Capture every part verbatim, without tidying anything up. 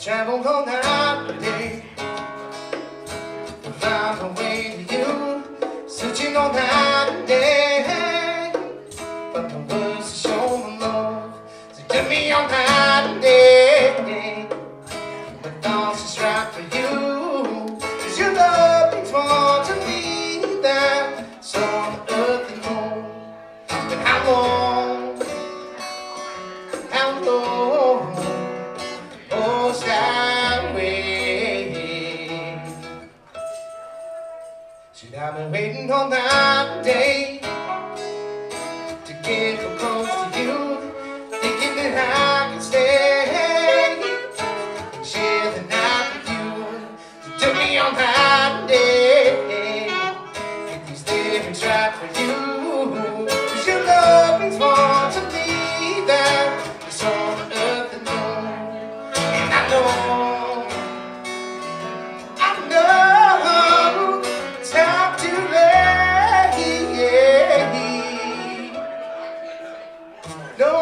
traveled all night and day to find my way to you, searching all night and day, but the words to show my love. So it took me all night and day, but thoughts just right for you, 'cause your love means more to me than some earthly home. But how long, how long must I wait? Should I be waiting all night and day to get so close to you, thinking that I can stay and share the night with you? So it took me all night and day, get these lyrics right for you, 'cause your love means more to me than the sun, earth, and moon. And I know, I know it's time to late. No.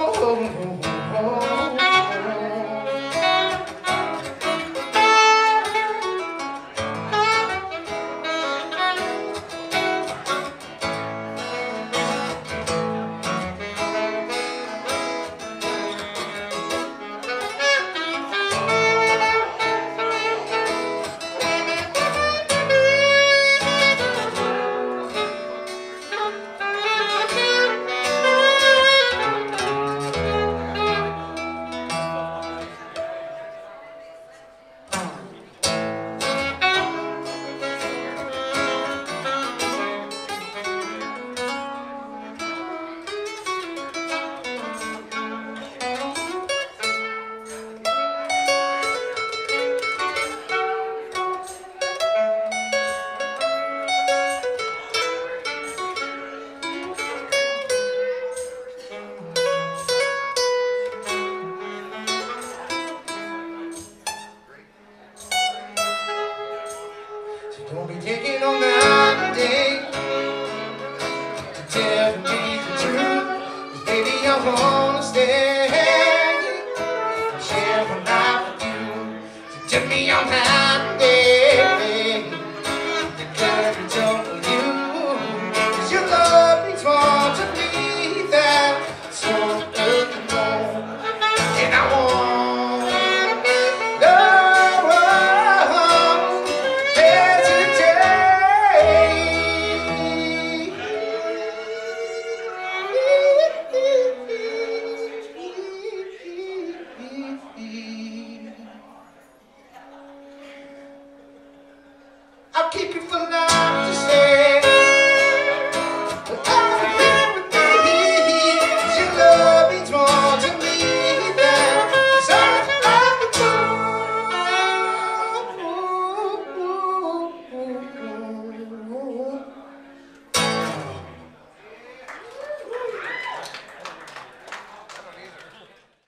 Don't be taking all night and day to tell me the truth, 'cause baby I want